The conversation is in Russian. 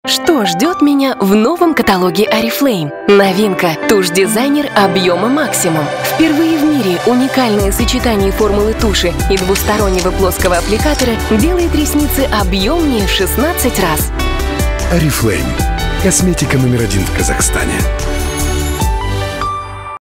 Что ждет меня в новом каталоге Oriflame? Новинка – тушь-дизайнер объема максимум. Впервые в мире уникальное сочетание формулы туши и двустороннего плоского аппликатора делает ресницы объемнее в 16 раз. Oriflame – косметика номер 1 в Казахстане.